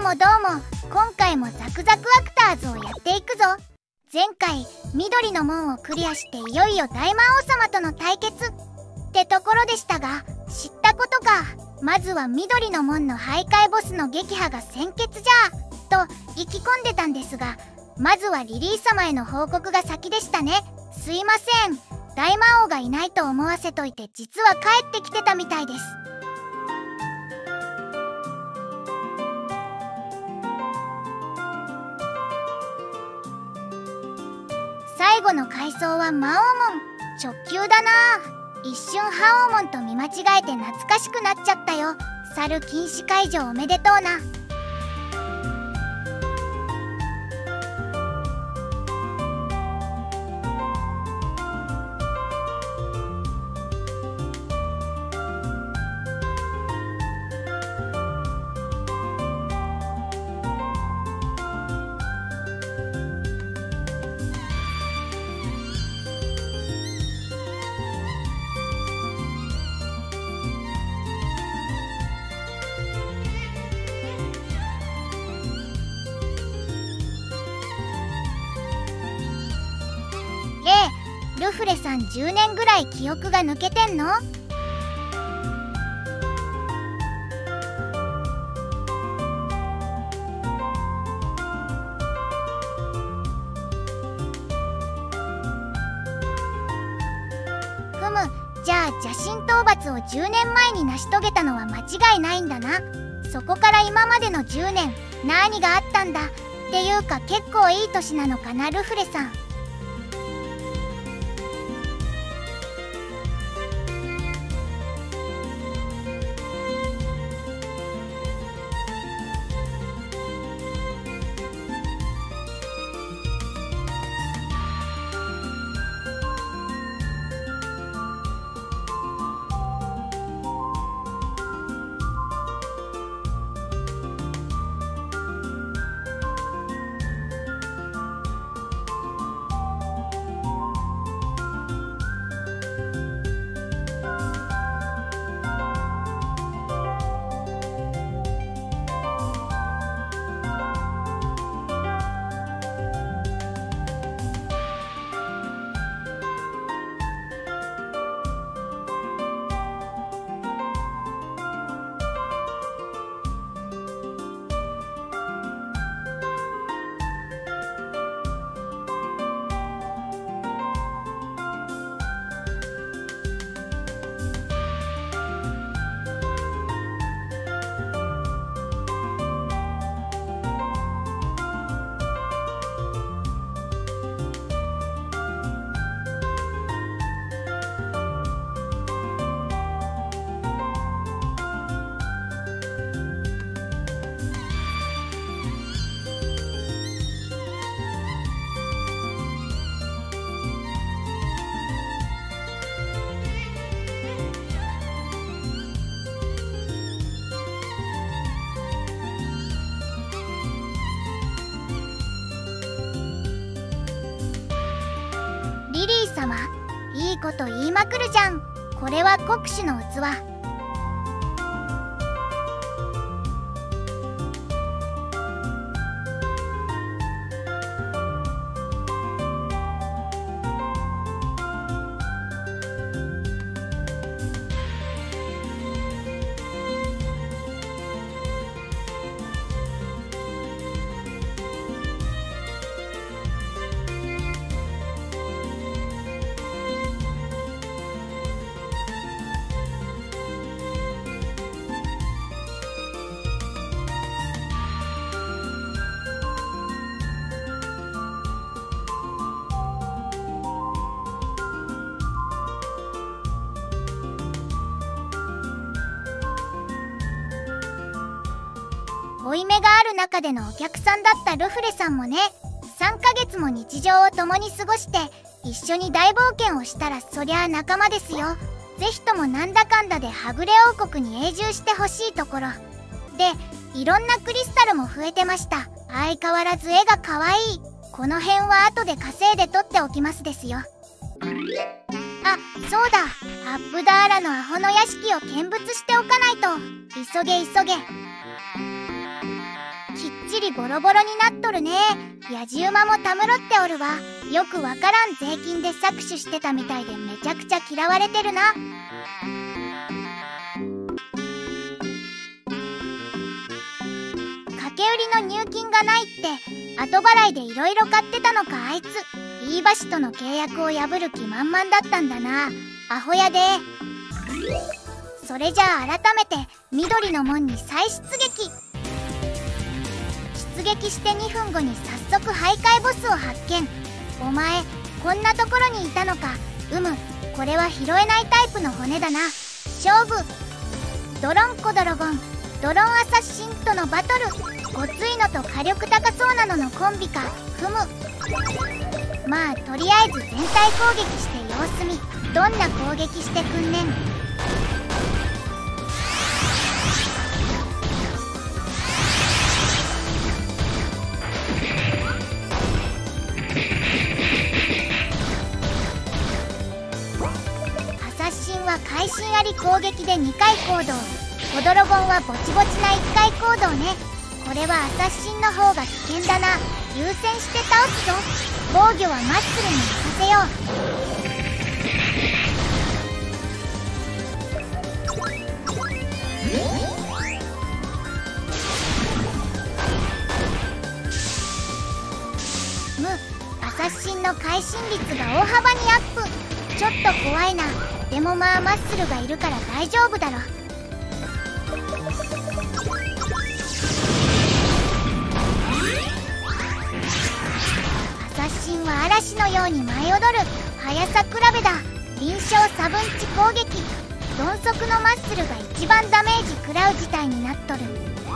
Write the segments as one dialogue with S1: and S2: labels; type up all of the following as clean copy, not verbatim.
S1: も今回もザクザクアクターズをやっていくぞ。前回緑の門をクリアしていよいよ大魔王様との対決ってところでしたが、知ったことか。まずは緑の門の徘徊ボスの撃破が先決じゃと意気込んでたんですが、まずはリリー様への報告が先でしたね。すいません、大魔王がいないと思わせといて実は帰ってきてたみたいです。最後の階層は魔王門、直球だな。一瞬覇王門と見間違えて懐かしくなっちゃったよ。猿禁止解除おめでとうな。ルフレさん10年ぐらい記憶が抜けてんの？ふむ、じゃあ邪神討伐を10年前に成し遂げたのは間違いないんだな。そこから今までの10年何があったんだ。っていうか結構いい年なのかなルフレさん。リリー様、いいこと言いまくるじゃん。これは国主の器。負い目がある中でのお客さんだったルフレさんもね、3ヶ月も日常を共に過ごして一緒に大冒険をしたらそりゃあ仲間ですよ。ぜひともなんだかんだではぐれ王国に永住してほしいところで、いろんなクリスタルも増えてました。相変わらず絵がかわいい。この辺は後で稼いで取っておきますですよ。あ、そうだ、アップダーラのアホの屋敷を見物しておかないと。急げ急げ。 尻ボロボロになっとるね。やじ馬もたむろっておるわ。よくわからん税金で搾取してたみたいでめちゃくちゃ嫌われてるな。掛け売りの入金がないって後払いでいろいろ買ってたのか。あいつ飯橋との契約を破る気満々だったんだな。アホやで。それじゃあ改めて緑の門に再出撃。出撃して2分後に早速徘徊ボスを発見。お前こんなところにいたのか。これは拾えないタイプの骨だな。勝負。ドロンコドロゴンドロンアサッシンとのバトル。ごついのと火力高そうなののコンビか。まあとりあえず全体攻撃して様子見。どんな攻撃してくんねん。アサッシンは会心あり攻撃で2回行動。コドロゴンはぼちぼちな1回行動ね。これはアサッシンの方が危険だな。優先して倒すぞ。防御はマッスルに任せよう。アサッシンの会心率が大幅にアップ。ちょっと怖いな。でもまあマッスルがいるから大丈夫だろ。アサッシンは嵐のように舞い踊る。速さ比べだ。臨床サブンチ攻撃。鈍足のマッスルが一番ダメージ食らう事態になっとる。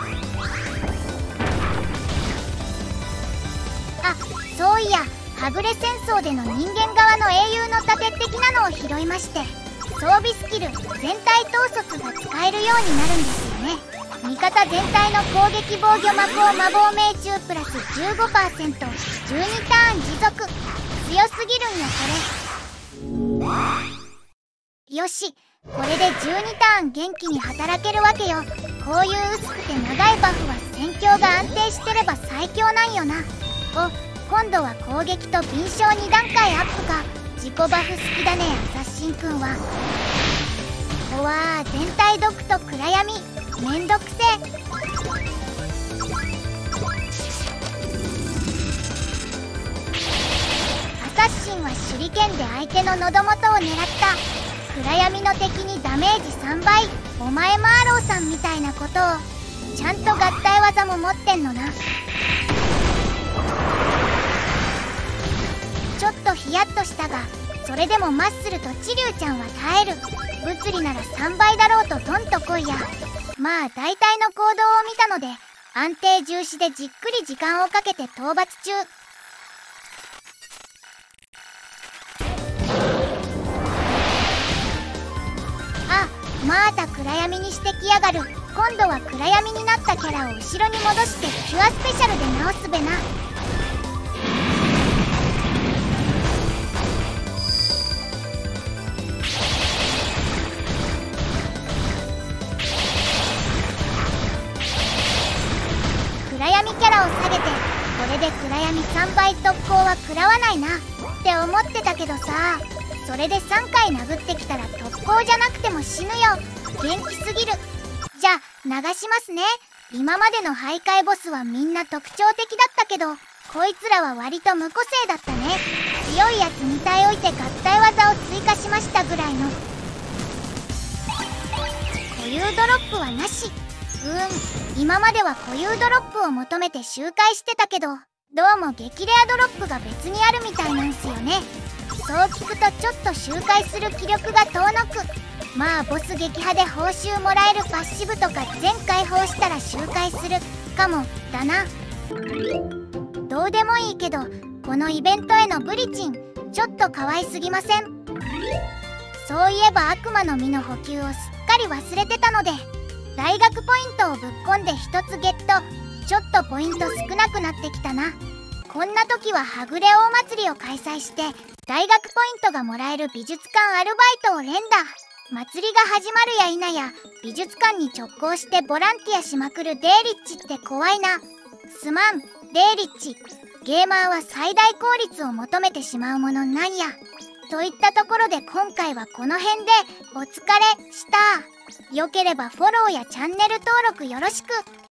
S1: あ、そういやはぐれ戦争での人間側の英雄の盾的なのを拾いまして、装備スキル全体統率が使えるようになるんですよね。味方全体の攻撃防御魔法魔法命中プラス 15%、 12ターン持続。強すぎるんよこれ。よし、これで12ターン元気に働けるわけよ。こういう薄くて長いバフは戦況が安定してれば最強なんよな。今度は攻撃と敏捷2段階アップか。自己バフ好きだねアサッシンくんは。おわー、全体毒と暗闇めんどくせえ。アサッシンは手裏剣で相手の喉元を狙った。暗闇の敵にダメージ3倍。お前マーローさんみたいなことを。ちゃんと合体技も持ってんのな。ちょっとヒヤッとしたが、それでもマッスルとチリュウちゃんは耐える。物理なら3倍だろうとドンと来いや。まあ大体の行動を見たので安定重視でじっくり時間をかけて討伐中。あ、また暗闇にしてきやがる。今度は暗闇になったキャラを後ろに戻してキュアスペシャルで直すべな。暗闇キャラを下げて、これで暗闇3倍特攻は食らわないなって思ってたけどさ。それで3回殴ってきたら特攻じゃなくても死ぬよ。元気すぎる。じゃあ流しますね。今までの徘徊ボスはみんな特徴的だったけど、こいつらは割と無個性だったね。強いやつ2体置いて合体技を追加しましたぐらいの。固有ドロップはなし。今までは固有ドロップを求めて周回してたけど、どうも激レアドロップが別にあるみたいなんすよね。そう聞くとちょっと周回する気力が遠のく。まあボス撃破で報酬もらえるパッシブとか全解放したら周回するかもだな。どうでもいいけど、このイベントへのブリチンちょっと可愛すぎません？そういえば悪魔の実の補給をすっかり忘れてたので、大学ポイントをぶっ込んで1つゲット。ちょっとポイント少なくなってきたな。こんな時ははぐれ大祭りを開催して大学ポイントがもらえる美術館アルバイトを連打。祭りが始まるや否や美術館に直行してボランティアしまくるデーリッチって怖いな。 すまん、デイリッチ。ゲーマーは最大効率を求めてしまうものなんや。といったところで今回はこの辺でお疲れした。よければフォローやチャンネル登録よろしく。